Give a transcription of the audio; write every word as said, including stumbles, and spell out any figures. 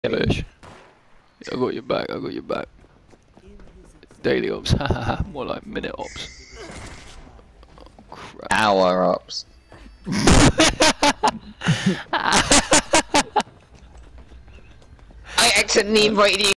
Fish. I got your back, I got your back. Daily ops, hahaha, more like minute ops. Oh, crap. Hour ops. I accidentally invited you.